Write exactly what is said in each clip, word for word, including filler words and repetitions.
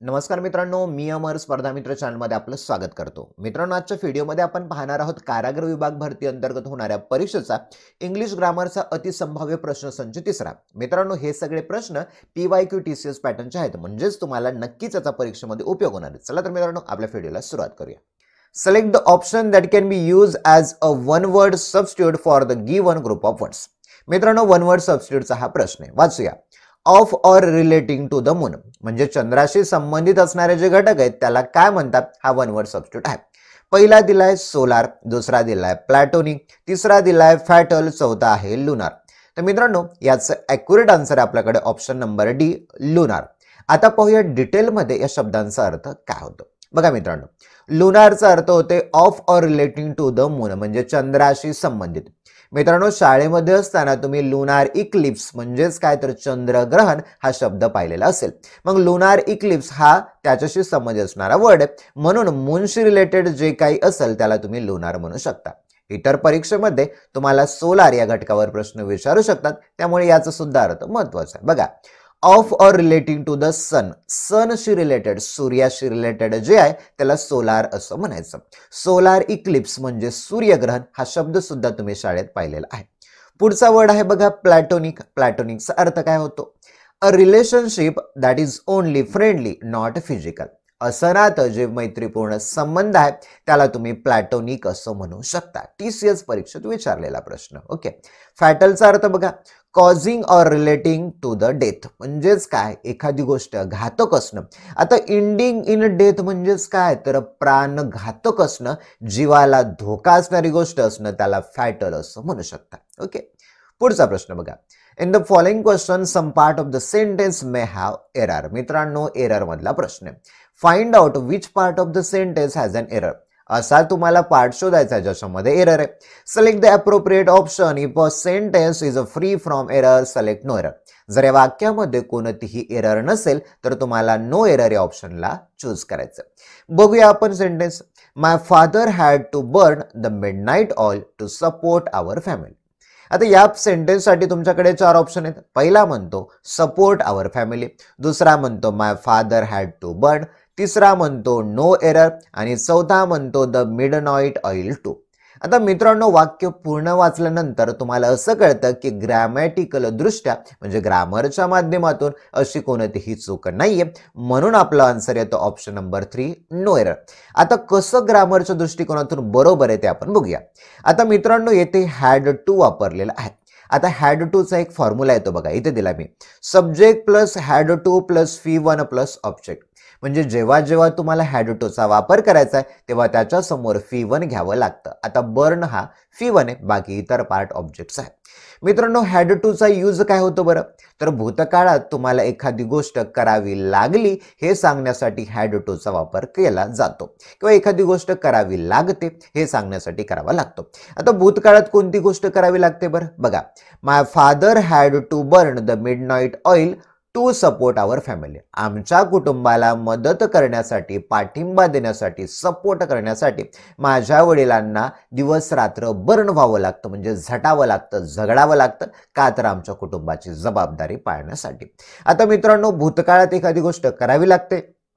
नमस्कार मित्रांनो, मी अमर स्पर्धा मित्र चॅनलमध्ये आपलं स्वागत करतो। मित्रांनो, आजच्या व्हिडिओमध्ये आपण पाहणार आहोत कारागृह विभाग भरती अंतर्गत होणाऱ्या परीक्षेचा इंग्लिश ग्रामरचा अतिसंभाव्य प्रश्नसंच तिसरा। मित्रांनो, हे सगळे प्रश्न पीवायक्यू टीसीएस पॅटर्नचे आहेत, म्हणजेच तुम्हाला नक्कीच याचा परीक्षेमध्ये उपयोग होणार आहे। चला तर मित्रांनो, आपल्या व्हिडिओला सुरुवात करूया। Select the option that can be used as a one word substitute for the given group of words। मित्रांनो, वन वर्ड सबस्टिट्यूटचा हा प्रश्न आहे, वाचूया। Of or relating to the moon म्हणजे चंद्राशी संबंधित असणारे जे घटक आहेत त्याला काय म्हणतात, हा वन वर्ड सबस्टिट्यूट आहे। पहिला दिलाय सोलार, दुसरा दिलाय प्लॅटोनिक, तिसरा दिलाय फॅटल, चौथा आहे लुनार। तर मित्रांनो, याचं ॲक्युरेट आन्सर आहे आपल्याकडे ऑप्शन नंबर डी, लुनार। आता पाहूया डिटेलमध्ये या शब्दांचा अर्थ काय होतो। बघा मित्रांनो, लुनारचा अर्थ होते of or relating to the moon म्हणजे चंद्राशी संबंधित। मित्रांनो, शाळेमध्ये असताना तुम्ही लुनार इक्लिप्स म्हणजेच काय तर चंद्रग्रहण हा शब्द पाहिलेला असेल। मग लुनार इक्लिप्स हा त्याच्याशी संबंधित असणारा वर्ड आहे, म्हणून मूनशी रिलेटेड जे काही असेल त्याला तुम्ही लुनार म्हणू शकता। इतर परीक्षेमध्ये तुम्हाला सोलार या घटकावर प्रश्न विचारू शकतात, त्यामुळे याचा सुद्धा अर्थ महत्त्वाचा आहे। बघा, of or relating to the sun, सनशी रिलेटेड सूर्याशी रिलेटेड जे आहे त्याला सोलार असं म्हणायचं। सोलार इक्लिप्स म्हणजे सूर्यग्रहण हा शब्द सुद्धा तुम्ही शाळेत पाहिलेला आहे। पुढचा वर्ड आहे बघा प्लॅटोनिक। प्लॅटोनिकचा अर्थ काय होतो? A relationship that is only friendly not physical. असं नातं जे मैत्रीपूर्ण संबंध आहे त्याला तुम्ही प्लॅटोनिक असं म्हणू शकता। टीसीएस परीक्षेत विचारलेला प्रश्न। ओके, फॅटलचा अर्थ बघा, causing or relating to the death म्हणजेच काय, एखादी गोष्ट घातक असणं। आता इंडिंग इन डेथ म्हणजेच काय तर प्राणघातक असणं, जीवाला धोका असणारी गोष्ट असणं, त्याला फॅटल असं म्हणू शकता। ओके, पुढचा प्रश्न बघा, in the following question some part of the sentence may have error. मित्रांनो, एरर मधला प्रश्न आहे। Find out which part of the sentence has an error. असा तुम्हाला पार्ट शोधायचा ज्याच्यामध्ये एरर आहे। Select the appropriate option if a sentence is free from error, select no error. जर या वाक्यामध्ये कोणतीही एरर नसेल तर तुम्हाला नो एरर या ऑप्शनला चूज करायचं। बघूया आपण sentence, my father had to burn the midnight oil to support our family. आता या सेंटेन्ससाठी तुमच्याकडे चार ऑप्शन आहेत। पहिला म्हणतो सपोर्ट आवर फॅमिली, दुसरा म्हणतो my father had to burn, तिसरा म्हणतो नो एरर आणि चौथा म्हणतो द मिडनाईट ऑइल टू। आता मित्रांनो, वाक्य पूर्ण वाचल्यानंतर तुम्हाला असं कळतं की ग्रॅमॅटिकल दृष्ट्या म्हणजे ग्रामरच्या माध्यमातून अशी कोणतीही चूक नाहीये, म्हणून आपला आन्सर येतो option number three, no error. आता कसं ग्रामरच्या दृष्टिकोनातून बरोबर आहे ते आपण बघूया। आता मित्रांनो, येथे हॅड टू वापरलेला आहे। आता हॅड टू चा एक फॉर्म्युला येतो बघा, इथे दिला मी, subject plus had to plus v one plus object. म्हणजे जेव्हा जेव्हा तुम्हाला हॅड टू चा वापर करायचा आहे तेव्हा त्याच्या समोर फी वन घ्यावं लागतं। आता बर्न हा फी वन आहे, बाकी इतर पार्ट ऑब्जेक्ट्स आहे। मित्रांनो, हॅड टू चा यूज काय होतो बरं, तर भूतकाळात तुम्हाला एखादी गोष्ट करावी लागली हे सांगण्यासाठी हॅड टू चा वापर केला जातो, किंवा एखादी गोष्ट करावी लागते हे सांगण्यासाठी करावा लागतो। आता भूतकाळात कोणती गोष्ट करावी लागते बरं, बघा, my father had to burn the midnight oil to support our family. आमच्या कुटुंबाला मदत करण्यासाठी, पाठिंबा देण्यासाठी, सपोर्ट करण्यासाठी माझ्या वडिलांना दिवस रात्र बर्न व्हावं लागतं म्हणजे झटावं लागतं, झगडावं लागतं, का तर आमच्या कुटुंबाची जबाबदारी पाळण्यासाठी। आता मित्रांनो, भूतकाळात एखादी गोष्ट करावी लागते,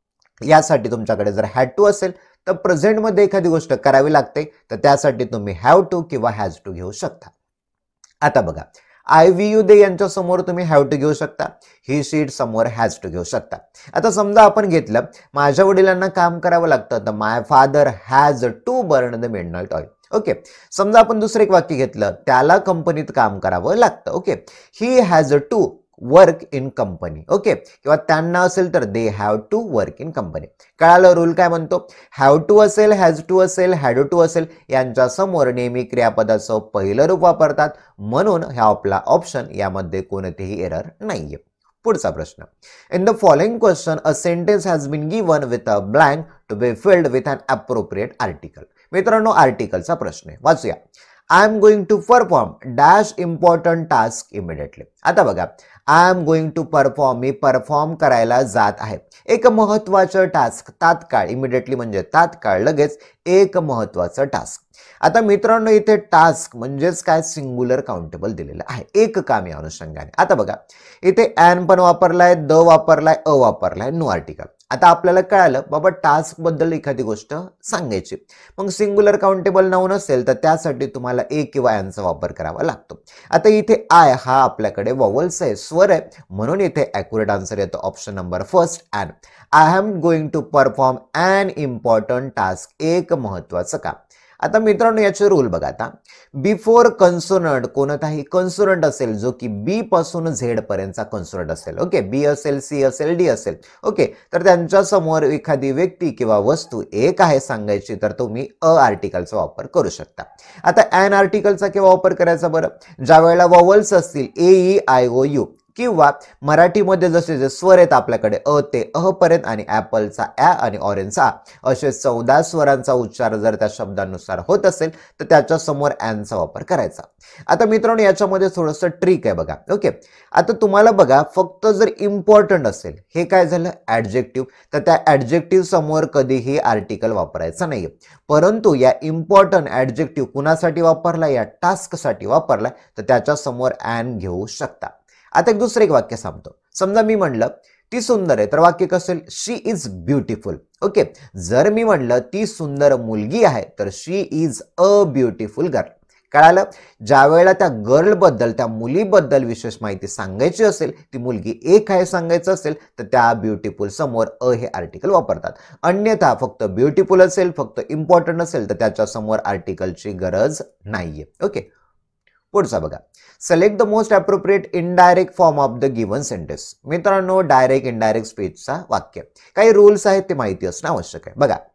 यासाठी तुमच्याकडे जर हॅड टू असेल तर प्रेझेंटमध्ये एखादी गोष्ट करावी लागते तर त्यासाठी तुम्ही हॅव टू किंवा हॅज टू घेऊ शकता। आता बघा, आय व्ही यू दे यांच्या समोर तुम्ही हॅव टू घेऊ शकता, ही शीट समोर हॅज टू घेऊ शकता। आता समजा आपण घेतलं माझ्या वडिलांना काम करावं लागतं तर my father has to burn the midnight oil. Okay, समजा आपण दुसरं एक वाक्य घेतलं, त्याला कंपनीत काम करावं लागतं। Okay, he has to work in company. Okay, किंवा त्यांना असेल तर they have to work in company. कळालं रूल काय म्हणतो, हॅव टू असेल, हॅज टू असेल, हॅड टू असेल, यांच्या समोर नेहमी क्रियापदाचं पहिलं रूप वापरतात, म्हणून हा आपला ऑप्शन, यामध्ये कोणतीही एरर नाहीये। पुढचा प्रश्न, in the following question a sentence has been given with a blank to be filled with an appropriate article. मित्रांनो, आर्टिकलचा प्रश्न आहे, वाचूया। I am going to perform dash important task immediately. आता बघा, I am going to perform, मी perform करायला जात आहे एक महत्वाचं टास्क, तात्काळ, इमिडिएटली म्हणजे तात्काळ, लगेच, एक महत्वाचं टास्क। आता मित्रांनो, इथे टास्क म्हणजेच काय, सिंग्युलर काउंटेबल दिलेलं आहे, एक काम या अनुषंगाने। आता बघा, इथे ॲन पण वापरलाय, द वापरलाय, अ वापरलाय, नो आर्टिकल। आता आपल्याला कळालं बाबा टास्क बद्दल एखादी गोष्ट सांगायची, मग सिंग्युलर काउंटेबल नाऊन असेल तर त्यासाठी तुम्हाला ए किंवा यांचा वापर करावा लागतो. आता इथे आय हा आपल्याकडे वॉवल्स आहे, स्वर आहे, म्हणून इथे ॲक्युरेट आन्सर येतो option number first an. I am going to perform an important task, एक महत्वाचं काम. आता मित्रांनो याचे रूल बघा. आता बिफोर कन्सोनंट कोणताही कन्सोनंट असेल जो की बी पासून झेड पर्यंतचा कन्सोनंट असेल, ओके, बी असेल, सी असेल, डी असेल, ओके, तर त्यांच्या समोर एखादी व्यक्ती किंवा वस्तू एक आहे सांगायची तर तुम्ही अ आर्टिकलचा वापर करू शकता. आता ॲन आर्टिकलचा केव्हा वापर करायचा बरं? ज्या वेळेला वॉवल्स असतील A E I O U किंवा मराठीमध्ये जसे जे स्वर आहेत आपल्याकडे अ ते अह पर्यंत आणि ॲपलचा ॲ आणि ऑरेंजचा असे चौदा स्वरांचा उच्चार जर त्या शब्दानुसार होत असेल तर त्याच्या समोर ॲनचा वापर करायचा. आता मित्रांनो याच्यामध्ये थोडंसं ट्रिक आहे बघा. ओके, आता तुम्हाला बघा फक्त जर इम्पॉर्टंट असेल, हे काय झालं ॲडजेक्टिव्ह, तर त्या ॲडजेक्टिव्ह समोर कधीही आर्टिकल वापरायचा नाहीये. परंतु या इम्पॉर्टंट ॲडजेक्टिव्ह कुणासाठी वापरला? या टास्कसाठी वापरला, तर त्याच्या समोर ॲन घेऊ शकता. आता एक दुसरं एक वाक्य सांगतो. समजा मी म्हणलं ती सुंदर आहे, तर वाक्य कसं असेल? शी इज ब्युटिफुल. ओके, जर मी म्हणलं ती सुंदर मुलगी आहे तर she is a beautiful girl. कळालं? ज्या वेळेला त्या गर्ल बद्दल, त्या मुलीबद्दल विशेष माहिती सांगायची असेल, ती मुलगी एक आहे सांगायचं असेल तर त्या ब्युटिफुल समोर अ हे आर्टिकल वापरतात. अन्यथा फक्त ब्युटिफुल असेल, फक्त इम्पॉर्टंट असेल तर त्याच्या समोर आर्टिकलची गरज नाहीये. ओके, पुढचा बघा. Select the most appropriate indirect form of the given sentence. मित्रांनो डायरेक्ट इनडायरेक्ट स्पीचचा वाक्य काही रूल्स आहेत ते माहिती असणं आवश्यक आहे. बघा,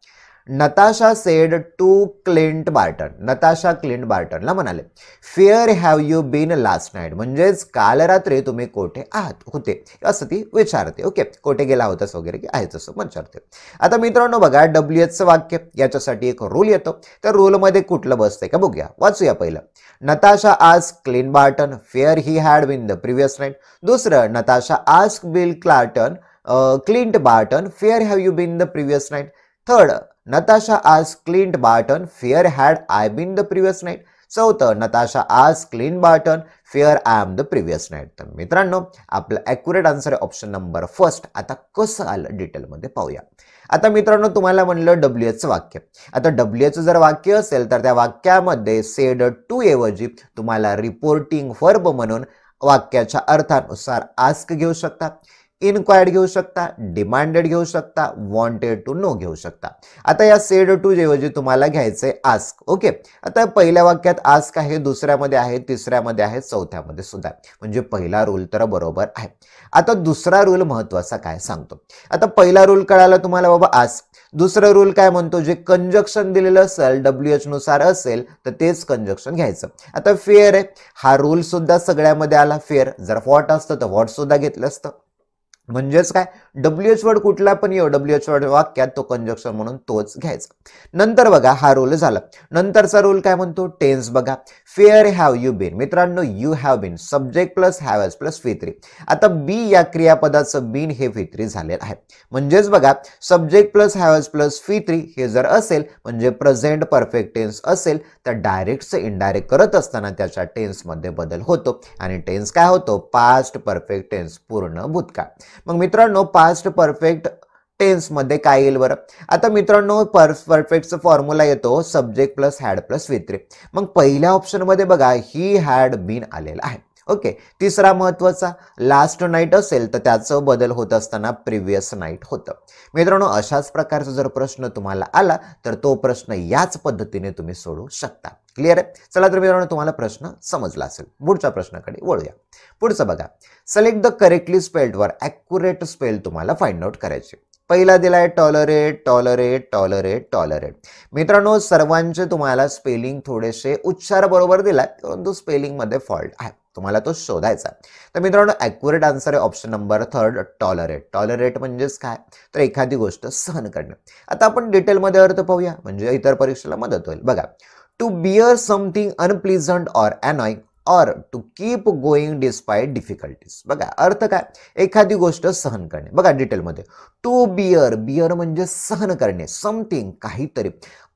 Natasha said to Clint Barton. Natasha Clint बार्टनला म्हणाले where have you been last night, म्हणजेच काल रात्री तुम्ही कोठे आहात होते असं ती विचारते. ओके, कोठे गेला होतास वगैरे की आहेच असं विचारते. आता मित्रांनो बघा डब्ल्यू एचचं वाक्य, याच्यासाठी एक रूल येतो. त्या रूलमध्ये कुठलं बसतंय का बघूया. वाचूया पहिलं. Natasha ask Clint Barton where he had been the previous night. दुसरं, Natasha ask Bill Clarton Clint Barton where have you been the previous night. Third, Natasha asked Clint Barton, "Fair had I been the previous night?" चौथं, Natasha asked Clint Barton, "Fair I am the previous night." तर मित्रांनो आपलं accurate answer आहे option number first. आता कसं आलं डिटेलमध्ये पाहूया. आता मित्रांनो तुम्हाला म्हणलं डब्ल्यू एचचं वाक्य. आता डब्ल्यू एचचं जर वाक्य असेल तर त्या वाक्यामध्ये सेड टू ऐवजी तुम्हाला रिपोर्टिंग वर्ब म्हणून वाक्याच्या अर्थानुसार आस्क घेऊ शकता, इनक्वायर्ड घेऊ शकता, डिमांडेड घेऊ शकता, वॉन्टेड टू नो घेऊ शकता. आता या सेड टू ऐवजी तुम्हाला घ्यायचंय आस्क. ओके, आता पहिल्या वाक्यात आस्क आहे, दुसऱ्यामध्ये आहे, तिसऱ्यामध्ये आहे, चौथ्यामध्ये सुद्धा, म्हणजे पहिला रूल तर बरोबर आहे. आता दुसरा रूल महत्वाचा काय सांगतो. आता पहिला रूल कळाला तुम्हाला बाबा आस्क. दुसरा रूल काय म्हणतो, जे कंजक्शन दिलेलं असेल डब्ल्यू एच नुसार असेल तर तेच कंजक्शन घ्यायचं. आता फेअर आहे, हा रूल सुद्धा सगळ्यामध्ये आला. फेअर जर व्हॉट असतं तर व्हॉट सुद्धा घेतलं असतं. म्हणजेच काय, डब्ल्यू एच वर्ड कुठला पण येऊ डब्ल्यू एच वर्ड वाक्यात तो कंजक्शन म्हणून तोच घ्यायचा. नंतर बघा हा रूल झाला. नंतरचा रूल काय म्हणतो, टेन्स बघा. Where have you been. मित्रांनो you have been subject plus have has plus V three. आता बी या क्रियापदाचं बीन हे व्ही थ्री झालेलं आहे. म्हणजेच बघा subject plus have has plus V three हे जर असेल म्हणजे प्रेझेंट परफेक्ट टेन्स असेल तर डायरेक्टचं इनडायरेक्ट करत असताना त्याच्या टेन्समध्ये बदल होतो आणि टेन्स काय होतो, पास्ट परफेक्ट टेन्स, पूर्ण भूतकाळ. मग मित्रांनो पास्ट परफेक्ट टेन्स मध्ये काय येईल बरं. आता मित्रांनो परफेक्टचा फॉर्म्युला येतो subject plus had plus V three. मग पहिल्या ऑप्शन मध्ये बघा ही हॅड बीन आलेला आहे. ओके, तिसरा महत्वाचा लास्ट नाईट असेल तर त्याचं बदल होत असताना प्रिव्हियस नाईट होतं. मित्रांनो अशाच प्रकारचा जर प्रश्न तुम्हाला आला तर तो प्रश्न याच पद्धतीने तुम्ही सोडवू शकता. क्लिअर आहे. चला तर मित्रांनो तुम्हाला प्रश्न समजला असेल. पुढच्या प्रश्नाकडे वळूया. पुढचं बघा, select the correctly spelled word accurate spell तुम्हाला फाइंड आउट करायचे. पहिला दिलाय टॉलरेट टॉलरेट टॉलरेट टॉलरेट. मित्रांनो सर्वांचे तुम्हाला स्पेलिंग थोडेसे उच्चार बरोबर दिलाय परंतु स्पेलिंग मध्ये फॉल्ट आहे, तुम्हाला तो शोधायचा. तर मित्रांनो ॲक्युरेट आन्सर आहे option number third tolerate. Tolerate म्हणजेच काय, तर एखादी गोष्ट सहन करणे. आता आपण डिटेलमध्ये अर्थ पाहूया म्हणजे इतर परीक्षेला मदत होईल. बघा, to bear something unpleasant or annoying or to keep going despite difficulties. बघा अर्थ काय, एखादी गोष्ट सहन करणे. बघा डिटेलमध्ये टू बिअर, बिअर म्हणजे सहन करणे, समथिंग काहीतरी,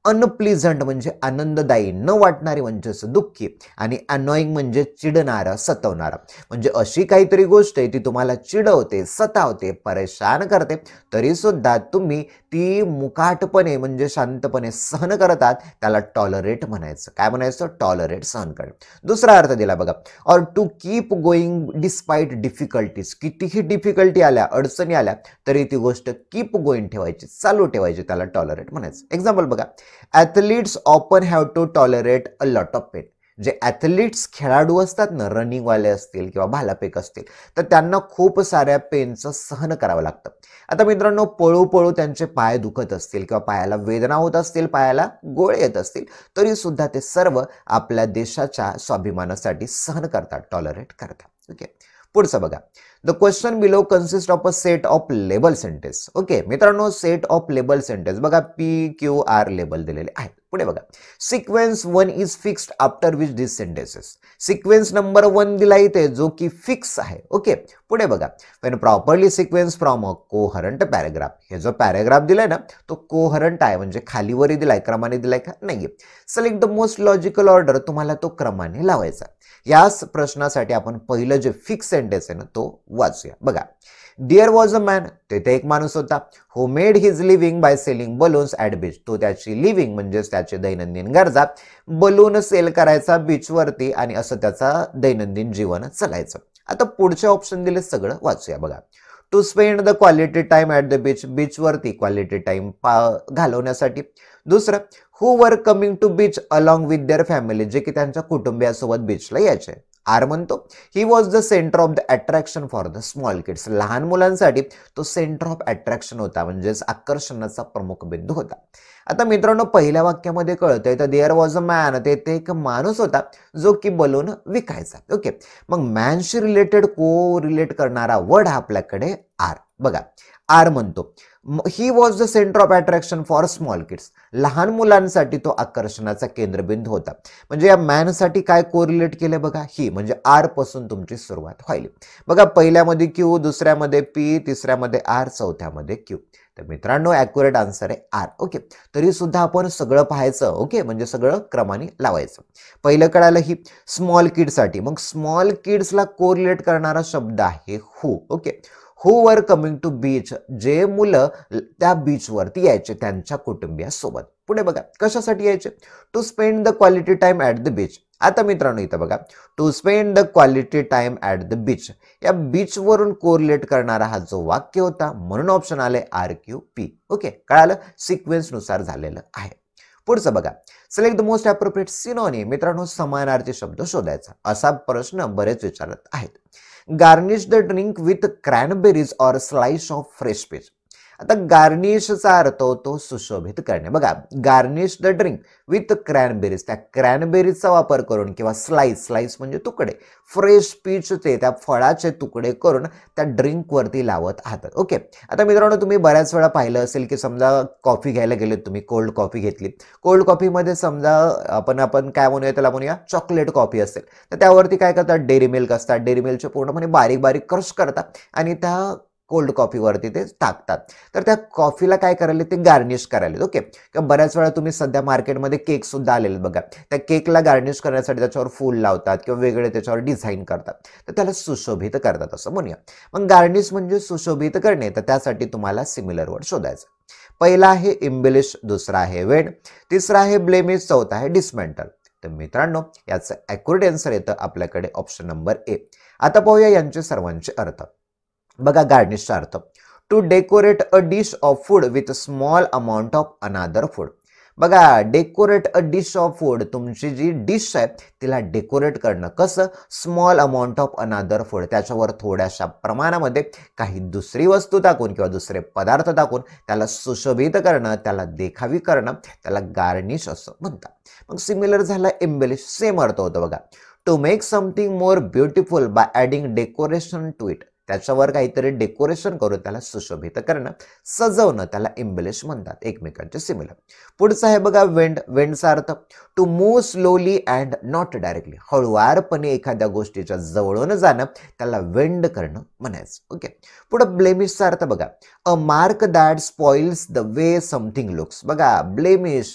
अनप्लीझंट म्हणजे आनंददायी, न वाटणारी म्हणजेच दुःखी, आणि अनॉइंग म्हणजे चिडणारं, सतवणारं. म्हणजे अशी काहीतरी गोष्ट आहे ती तुम्हाला चिडवते, सतावते, परेशान करते, तरी सुद्धा तुम्ही ती मुकाटपणे म्हणजे शांतपणे सहन करतात, त्याला टॉलरेट म्हणायचं. काय म्हणायचं? टॉलरेट, सहन करणं. दुसरा अर्थ दिला बघा, or to keep going despite difficulties. कितीही डिफिकल्टी आल्या, अडचणी आल्या तरी ती गोष्ट कीप गोईंग ठेवायची, चालू ठेवायची, त्याला टॉलरेट म्हणायचं. एक्झाम्पल बघा, athletes often have to tolerate a lot of pain. जे ॲथलीट्स खेळाडू असतात ना, रनिंगवाले असतील किंवा भालाफेक असतील, तर त्यांना खूप साऱ्या पेनचं सहन करावं लागतं. आता मित्रांनो, पळू पळू त्यांचे पाय दुखत असतील किंवा पायाला वेदना होत असतील, पायाला गोळे येत असतील, तरी सुद्धा ते सर्व आपल्या देशाच्या स्वाभिमानासाठी सहन करतात, टॉलरेट करतात. ओके, पुढचं बघा, the question below consist of a set of label sentence. Okay मित्रांनो, सेट ऑफ लेबल सेंटेन्स बघा, पी क्यू आर लेबल दिलेले आहेत. पुढे बघा, sequence one is fixed after which this sentences. Sequence number one दिला इथे जो की फिक्स आहे. ओके, पुढे बघा, when properly sequence from a coherent paragraph. हे जो पॅराग्राफ दिलाय ना, तो कोहरंट आहे म्हणजे खालीवरी दिलाय, क्रमाने दिलाय का? नाहीये. Select the most logical order, तुम्हाला तो क्रमाने लावायचा. याच प्रश्नासाठी आपण पहिलं जे फिक्स सेंटेन्स आहे ना, तो वाचूया. बघा, देअर वॉज अ मॅन, तेथे एक माणूस होता, who made his living by selling balloons at beach. तो त्याची लिव्हिंग म्हणजेच त्याचे दैनंदिन गरजा बलून सेल करायचा बीचवरती, आणि असं त्याचा दैनंदिन जीवन चालायचं. आता पुढचे ऑप्शन दिले, सगळं वाचूया. बघा, to spend the quality time at the beach, बीचवरती क्वालिटी टाइम घालवण्यासाठी. दुसरं, who were coming to beach along with their family, जे की त्यांच्या कुटुंबियासोबत बीचला यायचे. आर म्हणतो, he was the centre of the attraction for the small kids. लहान मुलांसाठी तो सेंटर ऑफ अट्रॅक्शन होता, म्हणजेच आकर्षणाचा प्रमुख बिंदू होता. आता मित्रांनो, पहिल्या वाक्यामध्ये कळतंय, तर देअर वॉज अ मॅन, तेथे एक माणूस होता जो की बलून विकायचा. ओके, मग मॅनशी रिलेटेड को रिलेट करणारा वर्ड हा आपल्याकडे आर. बघा, आर म्हणतो, he was the centre of attraction for small kids. लहान मुलांसाठी तो आकर्षणाचा केंद्रबिंदू होता. म्हणजे या मॅनसाठी काय कोरिलेट केले बघा, ही म्हणजे आर पासून तुमची सुरुवात व्हायली. बघा, पहिल्यामध्ये क्यू, दुसऱ्यामध्ये पी, तिसऱ्यामध्ये आर, चौथ्यामध्ये क्यू. तर मित्रांनो, ॲक्युरेट आन्सर आहे आर. ओके, तरी सुद्धा आपण सगळं पाहायचं. ओके, म्हणजे सगळं क्रमाने लावायचं. पहिलं कळालं ही स्मॉल किड्ससाठी, मग स्मॉल किड्सला कोरिलेट करणारा शब्द आहे हू. Okay, who were coming to beach, जे मुलं त्या बीचवरती यायचे त्यांच्या कुटुंबियासोबत. पुढे बघा, कशासाठी यायचे? To spend the quality time at the beach. आता मित्रांनो, इथं बघा, to spend the quality time at the beach, या बीचवरून कोरिलेट करणारा हा जो वाक्य होता, म्हणून ऑप्शन आले आर क्यू पी. ओके, कळालं, सिक्वेन्स नुसार झालेलं आहे. पुढचं बघा, select the most appropriate synonym. मित्रांनो, समानार्थी शब्द शोधायचा, असा प्रश्न बरेच विचारत आहेत. Garnish the drink with cranberries or slice of fresh peach. आता गार्निशचा अर्थ होतो सुशोभित करणे. बघा, garnish the drink with cranberries, त्या क्रॅनबेरीजचा वापर करून किंवा स्लाइस, स्लाइस म्हणजे तुकडे, फ्रेश पीचचे त्या फळाचे तुकडे करून त्या ड्रिंकवरती लावत आहात. ओके, आता मित्रांनो, तुम्ही बऱ्याच वेळा पाहिलं असेल की समजा कॉफी घ्यायला गेले, तुम्ही कोल्ड कॉफी घेतली, कोल्ड कॉफीमध्ये समजा आपण आपण काय म्हणूया, त्याला म्हणूया चॉकलेट कॉफी असेल, तर त्यावरती काय करतात, डेअरी मिल्क असतात, डेअरी मिल्कचे पूर्णपणे बारीक बारीक क्रश करतात आणि त्या कोल्ड कॉफीवरती ते टाकतात. तर त्या कॉफीला काय करायला, ते गार्निश करायला. ओके, किंवा बऱ्याच वेळा तुम्ही सध्या मार्केटमध्ये केक सुद्धा आलेले बघा, त्या केकला गार्निश करण्यासाठी त्याच्यावर फूल लावतात किंवा वेगळे त्याच्यावर डिझाईन करतात, तर त्याला सुशोभित करतात असं म्हणूया. मग गार्निश म्हणजे सुशोभित करणे, तर त्यासाठी तुम्हाला सिमिलर वर्ड शोधायचा. पहिला आहे इम्बेलिश, दुसरा आहे वेड, तिसरा आहे ब्लेमिश, चौथा आहे डिसमेंटल. तर मित्रांनो, याचं ॲक्युरेट आन्सर येतं आपल्याकडे ऑप्शन नंबर ए. आता पाहूया यांचे सर्वांचे अर्थ. बघा, गार्निशचा अर्थ, to decorate a dish of food with small amount of another food. बघा, decorate a dish of food, तुमची जी डिश आहे तिला डेकोरेट करणं. कसं? Small amount of another food, त्याच्यावर थोड्याशा प्रमाणामध्ये काही दुसरी वस्तू टाकून किंवा दुसरे पदार्थ टाकून त्याला सुशोभित करणं, त्याला देखावी करणं, त्याला गार्निश असं म्हणतात. मग सिमिलर झाला एम्बेलिश, सेम अर्थ होतो बघा, to make something more beautiful by adding decoration to it. त्याच्यावर काहीतरी डेकोरेशन करून त्याला सुशोभित करणं, सजवणं, त्याला एम्बेलिश म्हणतात. एकमेकांचे सिमिलर. पुढचं आहे बघा वेंड. वेंडचा अर्थ, to move slowly and not directly. हळुवारपणे एखाद्या गोष्टीच्या जवळून जाणं, त्याला वेंड करणं म्हणायचं. ओके, पुढे ब्लेमिशचा अर्थ बघा, a mark that spoils the way something looks. बघा, ब्लेमिश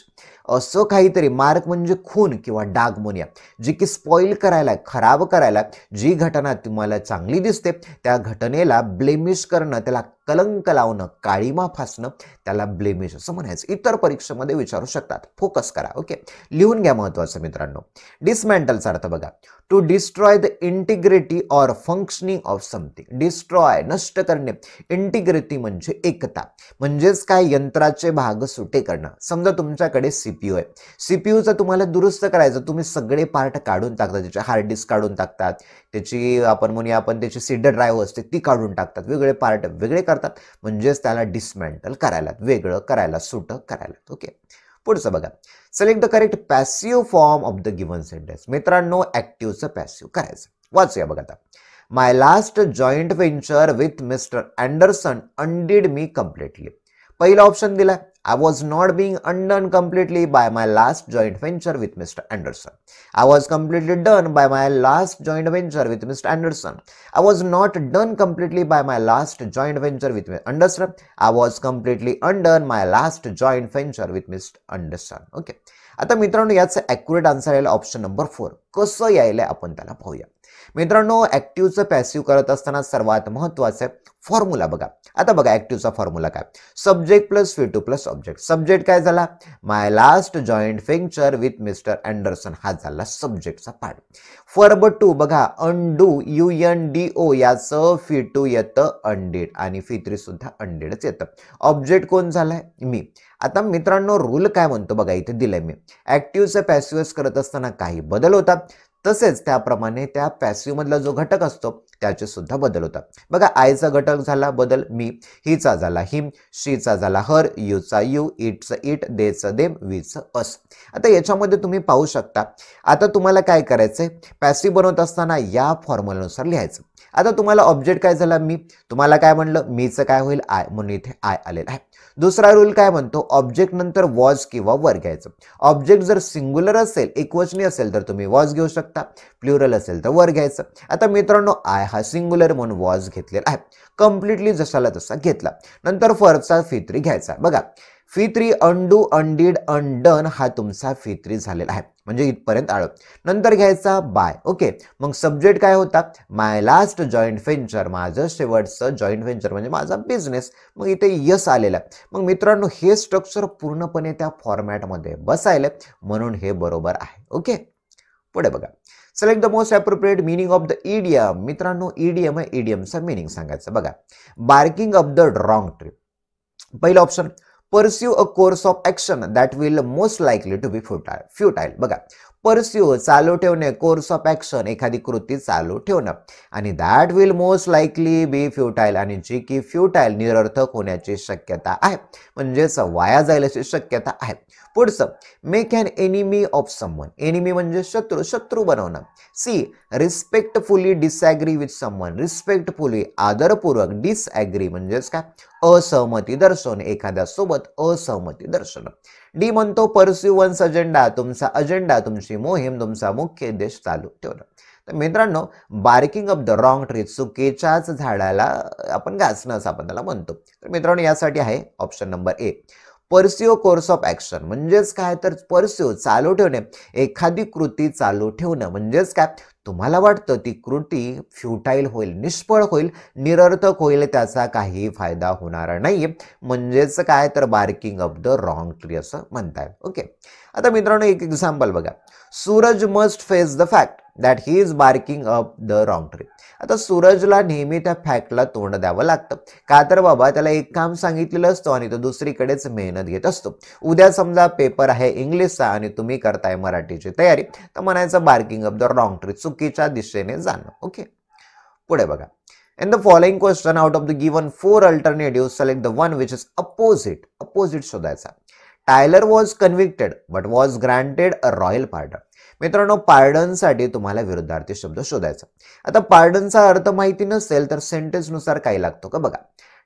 असं काहीतरी, मार्क म्हणजे खून किंवा डाग म्हणूया, जी की स्पॉइल करायला, खराब करायला, जी घटना तुम्हाला चांगली दिसते त्या घटनेला ब्लेमिश करणं, त्याला कलंक लावणं, काळीमा फासणं, त्याला ब्लेमिश असं म्हणायचं. इतर परीक्षेमध्ये विचारू शकतात. फोकस करा. ओके, लिहून घ्या महत्वाचं मित्रांनो. डिसमेंटलचा अर्थ बघा, to destroy the integrity or functioning of something. Destroy नष्ट करणे, इंटिग्रिटी म्हणजे एकता, म्हणजेच काय, यंत्राचे भाग सुटे करणं. समजा तुमच्याकडे सीपीयू आहे, सीपीयूचं तुम्हाला दुरुस्त करायचं, तुम्ही सगळे पार्ट काढून टाकतात, त्याचे हार्ड डिस्क काढून टाकतात, त्याची आपण म्हणूया आपण त्याची सीडी ड्राईव्ह असते ती काढून टाकतात, वेगळे पार्ट वेगळे करतात, म्हणजेच त्याला डिसमेंटल करायला, वेगळं करायला, सुट करायला. ओके, पुढचं बघा, select the correct passive form of the given sentence. मित्रांनो ऍक्टिव्हचं पॅसिव्ह करायचं. वाचूया बघा आता. My last joint venture with mister Anderson undid me completely. पहिला ऑप्शन दिला, I was not being undone completely by my last joint venture with Mister Anderson. I was completely done by my last joint venture with Mister Anderson. I was not done completely by my last joint venture with Mister Anderson. I was completely undone my last joint venture with Mister Anderson. Okay. आता मित्रांनो याचं accurate answer यायला option number four. कसं यायला आपण त्याला पाहूया. मित्रांनो ऍक्टिव्हचं पॅसिव्ह करत असताना सर्वात महत्वाचं फॉर्म्युला बघा. आता बघा ऍक्टिव्हचा फॉर्म्युला काय, subject plus V two plus object. सब्जेक्ट काय झाला, my last joint venture with mister Anderson, हा झाला सब्जेक्टचा पार्ट. वर्ब टू बघा, undo, U N D O, याचं फी टू येतं अनडीड आणि फी थ्री सुद्धा अनडीडच येतं. ऑब्जेक्ट कोण झालाय, मी. आता मित्रांनो रूल काय म्हणतो बघा, इथे दिलंय मी, ऍक्टिव्हचं पॅसिव्ह करत असताना काही बदल होतात, तसेच त्याप्रमाणे त्या पॅसिव्ह मधला जो घटक असतो त्याचे सुद्धा बदल होतात. बघा, आयचा घटक झाला बदल मी, हिचा झाला हिम, शीचा झाला हर, यूचा यू, इटचं इट, देचं देम, वीचं अस. आता याच्यामध्ये तुम्ही पाहू शकता. आता तुम्हाला काय करायचंय, पॅसिव्ह बनवत असताना या फॉर्म्युलानुसार लिहायचं. आता तुम्हाला ऑब्जेक्ट काय झाला, मी, तुम्हाला काय म्हणलं, मीचं काय होईल, आय, म्हणून इथे आय आलेला आहे. दुसरा रूल काय म्हणतो, ऑब्जेक्ट नंतर वॉज किंवा वर घ्यायचं. ऑब्जेक्ट जर सिंग्युलर असेल, एकवचनी असेल तर तुम्ही वॉज घेऊ शकता, प्लुरल असेल तर वर घ्यायचं. आता मित्रांनो आय हा सिंग्युलर म्हणून वॉज घेतलेला आहे, कम्प्लिटली जसाला तसा घेतला. नंतर फरचा फी थ्री घ्यायचा. बघा, V three undo, undid, undone हा तुमचा फी थ्री झालेला आहे, म्हणजे इथपर्यंत आलं. नंतर घ्यायचा बाय. ओके, मग सब्जेक्ट काय होता, माय लास्ट जॉईंट व्हेंचर, माझं शेवटचं जॉईंट व्हेंचर म्हणजे माझा बिझनेस, मग इथे यस आलेला. मग मित्रांनो हे स्ट्रक्चर पूर्णपणे त्या फॉर्मॅटमध्ये बसायला, म्हणून हे बरोबर आहे. ओके, पुढे बघा, select the most appropriate meaning of the idiom. मित्रांनो इडियम आहे, इडियमचा मीनिंग सांगायचं. बघा, barking up the wrong tree. पहिला option, pursue a course of action that will most likely to be futile. futile बघा, pursue चालू ठेवणे, कोर्स ऑफ ऍक्शन एखादी कृती चालू ठेवणं, आणि that will most likely be futile, आणि जी की फ्युटाईल निरर्थक होण्याची शक्यता आहे, म्हणजेच वाया जायची शक्यता आहे. पुढचं, make an enemy of someone. Enemy म्हणजे शत्रू, शत्रू बनवणं. C, respectfully disagree with someone. Respectfully आदरपूर्वक, डिसॅग्री म्हणजेच काय, असहमती दर्शवणे, एखाद्या सोबत असहमती दर्शवणं. डी म्हणतो परस्यू वन्स अजेंडा. तुमचा अजेंडा, तुमची मोहीम, तुमचा मुख्य उद्देश चालू ठेवणं. तर मित्रांनो barking of the wrong tree, चुकीच्याच झाडाला आपण घासणं असं आपण त्याला म्हणतो. तर मित्रांनो यासाठी आहे option number A, pursue course of action. म्हणजेच काय, तर परस्यू चालू ठेवणे, एखादी कृती चालू ठेवणं, म्हणजेच काय, तुम्हाला वाटतं ती कृती फ्युटाईल होईल, निष्फळ होईल, निरर्थक होईल, त्याचा काही फायदा होणार नाही, म्हणजेच काय, तर barking of the wrong tree असं म्हणताय. ओके, आता मित्रांनो एक एक्झाम्पल बघा, Suraj must face the fact that he is barking up the wrong tree. आता सूरजला नेहमी त्या फॅक्टला तोंड द्यावं लागतं, का तर बाबा त्याला एक काम सांगितलेलं असतं आणि तो दुसरीकडेच मेहनत घेत असतो. उद्या समजा पेपर आहे इंग्लिशचा आणि तुम्ही करताय मराठीची तयारी, तर म्हणायचं barking up the wrong tree, चुकीच्या दिशेने जाणं. ओके, पुढे बघा, in the following question out of the given four alternatives select the one which is opposite. opposite शोधायचा. Tyler was convicted but was granted a royal pardon. मित्रांनो pardon साठी तुम्हाला विरुद्धार्थी शब्द शोधायचा. आता पार्डनचा अर्थ माहिती नसेल तर सेंटेन्स नुसार काय लागतो का बघा,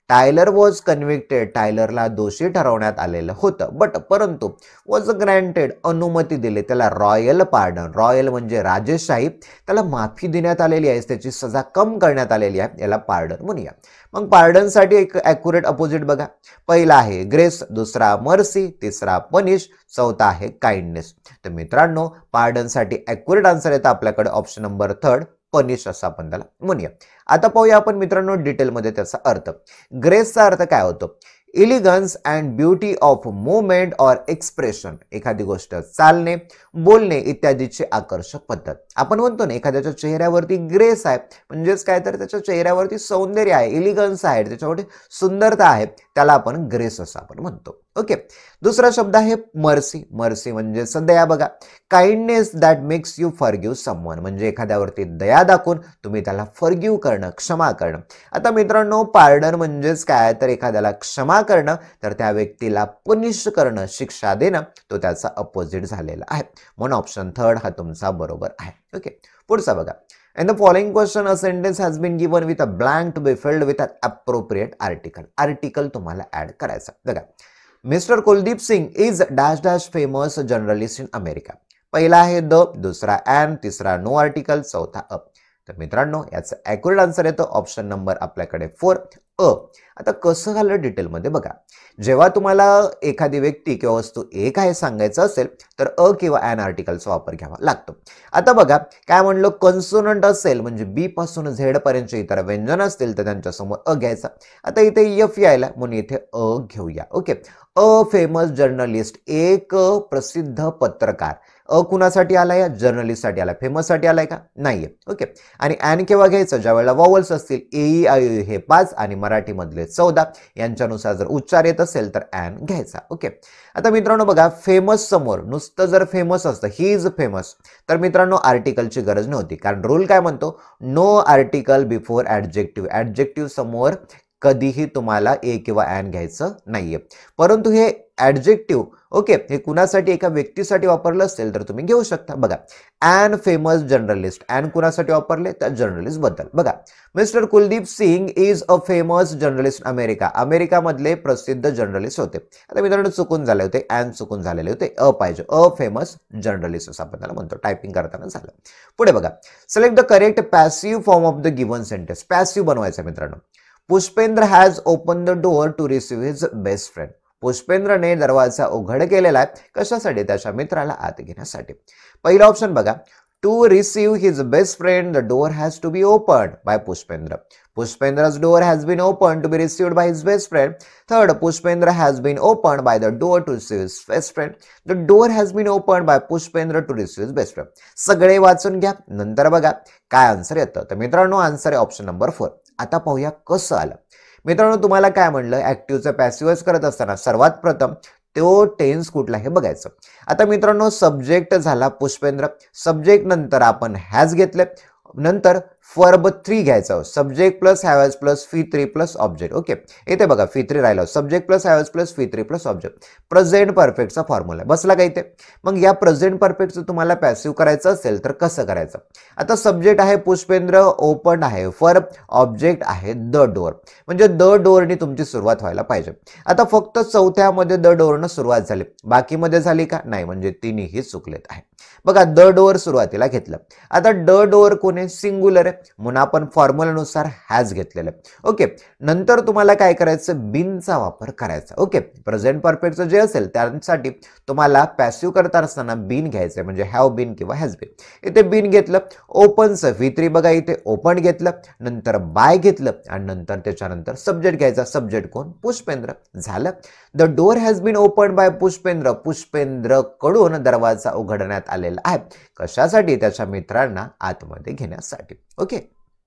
टायलर वॉज कन्व्हिक्टेड, टायलरला दोषी ठरवण्यात आलेलं होतं. बट परंतु वॉज ग्रँटेड, अनुमती दिली त्याला रॉयल पार्डन. रॉयल म्हणजे राजेशाही, त्याला माफी देण्यात आलेली आहे, त्याची सजा कम करण्यात आलेली आहे, याला पार्डन म्हणूया. मग पार्डनसाठी एक ॲक्युरेट अपोजिट बघा. पहिला आहे ग्रेस, दुसरा मर्सी, तिसरा पनिश, चौथा आहे काइंडनेस. तर मित्रांनो पार्डनसाठी ॲक्युरेट आन्सर येतं आपल्याकडे ऑप्शन नंबर थर्ड, पनिश असं आपण त्याला म्हणूया. आता पाहूया आपण मित्रांनो डिटेलमध्ये त्याचा अर्थ. ग्रेसचा अर्थ काय होतो? Elegance and beauty of movement or expression, एखादी गोष्ट चालणे, बोलणे इत्यादीची आकर्षक पद्धत. आपण म्हणतो ना एखाद्याच्या चेहऱ्यावरती ग्रेस आहे म्हणजेच काय तर त्याच्या चेहऱ्यावरती सौंदर्य आहे, इलिगन्स आहे, त्याच्यावरती सुंदरता आहे, त्याला आपण ग्रेस असं आपण म्हणतो. ओके. दुसरा शब्द आहे मर्सी. मर्सी म्हणजे दया बघा. Kindness that makes you forgive someone, म्हणजे एखाद्यावरती दया दाखवून तुम्ही त्याला फॉरगिव्ह करणं, क्षमा करणं. आता मित्रांनो पार्डन म्हणजेच काय तर एखाद्याला क्षमा करणं, तर त्या व्यक्तीला पनिश करणं, शिक्षा देणं, तो त्याचा अपोजिट झालेला आहे. म्हणून ऑप्शन थर्ड हा तुमचा बरोबर आहे. ओके. पुढचा बघा. In the following question, a sentence has been given with a blank to be filled with an appropriate article. Article तुम्हाला ऍड करायचा. बघा. Mister Kuldeep Singh is dash dash famous journalist in America. पहिला आहे द, दुसरा and, तिसरा no article, चौथा अ. तर मित्रांनो याचं ॲक्युरेट आन्सर येतं ऑप्शन नंबर आपल्याकडे फोर, अ. आता कसं झालं डिटेलमध्ये बघा. जेव्हा तुम्हाला एखादी व्यक्ती किंवा वस्तू एक आहे सांगायचं असेल तर अ किंवा ॲन आर्टिकलचा वापर घ्यावा लागतो. आता बघा काय म्हणलं, कन्सोनंट असेल म्हणजे बी पासून झेड पर्यंतचे इतर व्यंजन असतील तर त्यांच्या समोर अ घ्यायचा. आता इथे एफ यायला म्हणून इथे अ घेऊया. ओके. अ फेमस जर्नलिस्ट, एक प्रसिद्ध पत्रकार. अ कुणासाठी आलाय? या जर्नलिस्टसाठी आलाय. फेमस साठी आलाय का? नाहीये. ओके. आणि ॲन केव्हा घ्यायचं? ज्या वेळेला वॉवल्स असतील, ए ई आय यू हे पाच आणि मराठी मधले चौदा, यांच्यानुसार जर उच्चार येत असेल तर ॲन घ्यायचा. ओके. आता मित्रांनो बघा फेमस समोर नुसतं जर फेमस असतं, ही इज फेमस, तर मित्रांनो आर्टिकलची गरज नव्हती, कारण रूल काय म्हणतो, no article before adjective. Adjective समोर कधीही तुम्हाला ए किंवा ॲन घ्यायचं नाहीये. परंतु हे ॲडजेक्टिव्ह ओके हे कुणासाठी एका व्यक्तीसाठी वापरलं असेल तर तुम्ही घेऊ शकता. बघा ॲन फेमस जर्नलिस्ट, ॲन कुणासाठी वापरले? त्या जर्नलिस्ट बद्दल. बघा mister Kuldeep Singh is a famous journalist America, अमेरिकामधले प्रसिद्ध जर्नलिस्ट होते. आता मित्रांनो चुकून झाले होते, ॲन चुकून झालेले होते, अ पाहिजे, अ फेमस जर्नलिस्ट असं आपण त्याला म्हणतो, टायपिंग करताना झालं. पुढे बघा, select the correct passive form of the given sentence. Passive बनवायचा मित्रांनो. Pushpendra has open the door to receive his best friend. पुष्पेंद्रने दरवाजा उघड केलेला आहे कशासाठी? त्याच्या मित्राला आत घेण्यासाठी. पहिला ऑप्शन बघा, to receive his best friend the door has to be open by Pushpendra. Pushpendra's door has been opened to be received by his best friend. Third, Pushpendra has been opened by the door to receive his best friend. The door has been opened by Pushpendra to receive his best friend. सगळे वाचून घ्या, नंतर बघा काय answer येतं. तर मित्रांनो answer आहे ऑप्शन नंबर फोर. आता पाहूया कसं आलं. मित्रांनो तुम्हाला काय म्हणलं, ऍक्टिव्हचं पॅसिव्हच करत असताना सर्वात प्रथम तो टेन्स कुठला हे बघायचं. आता मित्रांनो सब्जेक्ट झाला पुष्पेंद्र, सब्जेक्ट नंतर आपण हॅज घेतले, नंतर वर्ब थ्री घ्यायचा, subject plus haves plus V three plus object. Okay इथे बघा फी थ्री राहिलं, subject plus haves plus V three plus object. Present परफेक्टचा फॉर्म्युला बसला का इथे? मग या प्रेझेंट परफेक्टचं तुम्हाला पॅसिव्ह करायचं असेल तर कसं करायचं? आता सब्जेक्ट आहे पुष्पेंद्र, ओपन आहे, वर्ब, ऑब्जेक्ट आहे द डोअर, म्हणजे द डोअरनी तुमची सुरुवात व्हायला पाहिजे. आता फक्त चौथ्यामध्ये द डोअरनं सुरुवात झाली, बाकीमध्ये झाली का? नाही, म्हणजे तिन्ही चुकलेत आहे. बघा द डोअर सुरुवातीला घेतलं. आता ड डोअर कोणी? सिंग्युलर आहे, म्हणून आपण फॉर्म्युलानुसार हॅज घेतलेलं. ओके नंतर तुम्हाला काय करायचं? बीनचा वापर करायचा. ओके प्रेझेंट परफेक्टचं जे असेल त्यासाठी तुम्हाला पॅसिव्ह करता असताना बीन घ्यायचं, म्हणजे हॅव बीन किंवा हॅज बीन. इथे बीन घेतलं, ओपनचं व्ही थ्री बघा इथे ओपन घेतलं, नंतर बाय घेतलं आणि नंतर त्याच्यानंतर सब्जेक्ट घ्यायचा. सब्जेक्ट कोण? पुष्पेंद्र. झालं. The door has been open by Pushpendra, Pushpendra कडून दरवाजा उघडण्यात आलेला आहे. कशासाठी? त्याच्या मित्रांना आतमध्ये घेण्यासाठी. ओके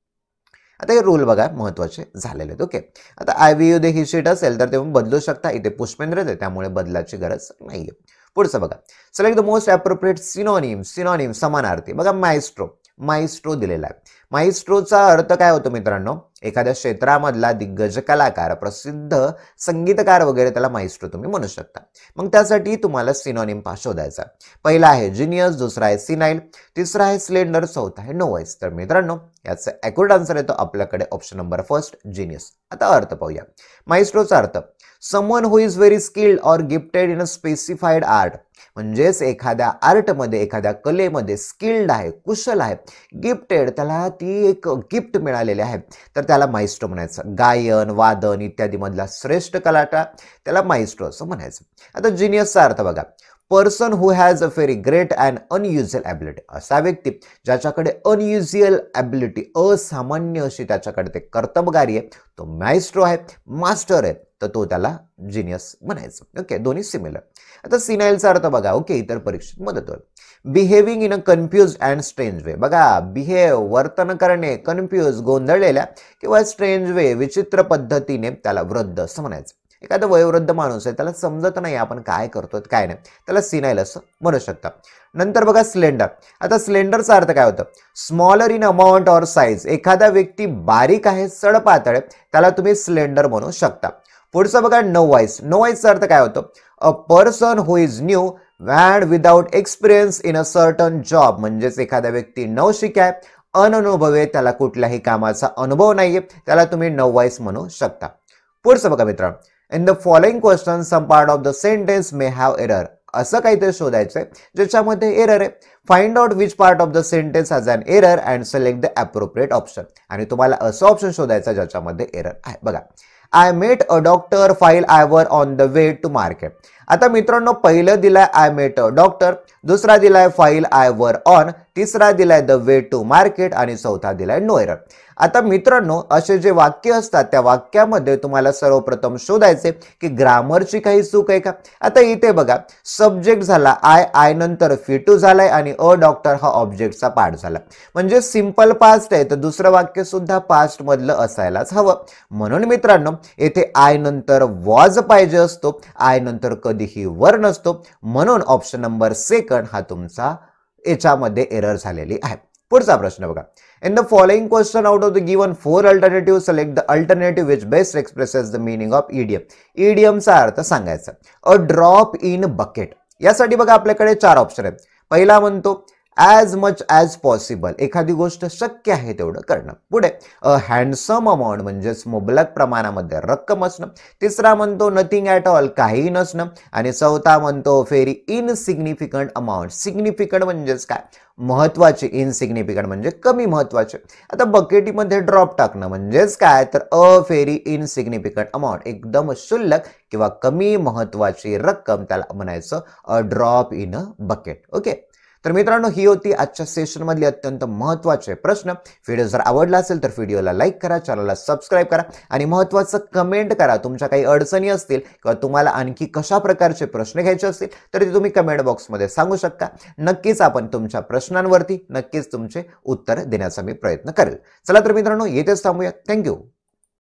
आता हे रूल बघा महत्वाचे झालेले आहेत. ओके आता आय व्ही यू दे ही शीट असेल तर ते बदलू शकता, इथे पुष्पेंद्रच आहे त्यामुळे बदलाची गरज नाहीये. पुढचं बघा, select the most appropriate synonym. Synonym समानार्थी. बघा मायस्ट्रो, मायस्ट्रो दिलेला आहे. माइस्ट्रोचा अर्थ काय होतो मित्रांनो? एखाद्या क्षेत्रामधला दिग्गज कलाकार, प्रसिद्ध संगीतकार वगैरे त्याला माइस्ट्रो तुम्ही म्हणू शकता. मग त्यासाठी तुम्हाला सिनोनिम शोधायचा. पहिला आहे जिनियस, दुसरा आहे सिनाईल, तिसरा आहे स्लेंडर, चौथा आहे नोवाईस. तर मित्रांनो याचा ॲक्युरेट आन्सर येतो आपल्याकडे ऑप्शन नंबर फर्स्ट जिनियस. आता अर्थ पाहूया. माइस्ट्रोचा अर्थ someone who is very skilled or gifted in a specified art. म्हणजेच एखाद्या आर्टमध्ये, एखाद्या कलेमध्ये स्किल्ड आहे, कुशल आहे, गिफ्टेड, त्याला ती एक गिफ्ट मिळालेली आहे, तर त्याला माइस्ट्रो म्हणायचं. गायन, वादन इत्यादी मधला श्रेष्ठ कलाकार त्याला माइस्ट्रो असं म्हणायचं. आता जिनियसचा अर्थ बघा. Person who has a very great and unusual ability. असा व्यक्ती ज्याच्याकडे अनयुज्युअल ॲबिलिटी, असामान्य अशी त्याच्याकडे ते कर्तबगारी आहे, तो माइस्ट्रो आहे, मास्टर आहे, तर तो त्याला जिनियस म्हणायचं. ओके, दोन्ही सिमिलर. आता सिनाईलचा अर्थ बघा. ओके, इतर परीक्षेत मदत होईल. Behaving in a confuse and strange way. बघा, बिहेव वर्तन करणे, कन्फ्यूज गोंधळलेल्या किंवा स्ट्रेंज वे विचित्र पद्धतीने, त्याला वृद्ध असं म्हणायचं. एखादा वयोवृद्ध माणूस आहे, त्याला समजत नाही आपण काय करतोय काय नाही, त्याला सिनाईल असं म्हणू शकता. नंतर बघा स्लेंडर. आता स्लेंडरचा अर्थ काय होतं? Smaller in amount or size. एखादा व्यक्ती बारीक आहे, सडपातळ आहे, त्याला तुम्ही स्लेंडर म्हणू शकता. पुढचं बघा नोवाईस. नोवाईसचा अर्थ काय होतो? A person who is new and without experience in a certain job. म्हणजेच एखादा व्यक्ती नवशिका आहे, अननुभवी, त्याला कुठल्याही कामाचा अनुभव नाहीये, त्याला तुम्ही नोवाईस म्हणू शकता. पुढचं बघा मित्रांनो. In the following question some part of the sentence may have error. असं काहीतरी शोधायचंय ज्याच्यामध्ये एरर आहे. Find out which part of the sentence has an error and select the appropriate option. आणि तुम्हाला असं ऑप्शन शोधायचं ज्याच्यामध्ये एरर आहे. बघा, I met a doctor while I were on the way to market. आता मित्रांनो पहिलं दिलाय आय मेट अ डॉक्टर, दुसरा दिलाय फाईल आय वर ऑन, तिसरा दिलाय द वे टू मार्केट आणि चौथा दिलाय नो एरर. आता मित्रांनो असे जे वाक्य असतात त्या वाक्यामध्ये तुम्हाला सर्वप्रथम शोधायचे की ग्रामरची काही चूक आहे का. आता इथे बघा, सब्जेक्ट झाला आय, आय नंतर फी टू झालाय आणि अ डॉक्टर हा ऑब्जेक्टचा पार्ट झाला. म्हणजे सिंपल पास्ट आहे, तर दुसरं वाक्य सुद्धा पास्ट मधलं असायलाच हवं. म्हणून मित्रांनो येथे आय नंतर वॉज पाहिजे असतो, आय नंतर कधीही वर नसतो. म्हणून ऑप्शन नंबर सेकंड हा तुमचा याच्यामध्ये एरर झालेली आहे. पुढचा प्रश्न बघा. In the following question out of the given four alternatives, select the alternative which best expresses the meaning of idiom. Idiom चा अर्थ सांगायचा. A drop in bucket. यासाठी बघा आपल्याकडे चार ऑप्शन आहेत. पहिला म्हणतो ॲज मच ॲज पॉसिबल. एखादी गोष्ट शक्य आहे तेवढं करणं. पुढे अ हँडसम अमाऊंट म्हणजेच मुबलक प्रमाणामध्ये रक्कम असणं. तिसरा म्हणतो नथिंग ॲट ऑल, काहीही नसणं. आणि चौथा म्हणतो व्हेरी इनसिग्निफिकंट अमाऊंट. सिग्निफिकंट म्हणजेच काय? महत्वाचे. इनसिग्निफिकंट म्हणजे कमी महत्वाचे. आता बकेटीमध्ये ड्रॉप टाकणं म्हणजेच काय? तर अ व्हेरी इनसिग्निफिकंट अमाऊंट, एकदम क्षुल्लक किंवा कमी महत्वाची रक्कम, त्याला म्हणायचं a drop in a bucket. Okay, तर मित्रांनो ही होती आजच्या सेशन मधली अत्यंत महत्त्वाचे प्रश्न. व्हिडिओ जर आवडला असेल तर व्हिडिओला लाईक करा, चॅनलला सबस्क्राईब करा आणि महत्त्वाचं कमेंट करा. तुमच्या काही अडचणी असतील किंवा तुम्हाला आणखी कशा प्रकारचे प्रश्न घ्यायचे असतील तर ते तुम्ही कमेंट बॉक्समध्ये सांगू शकता. नक्कीच आपण तुमच्या प्रश्नांवरती नक्कीच तुमचे उत्तर देण्याचा मी प्रयत्न करेल. चला तर मित्रांनो येथेच थांबूया. थँक्यू.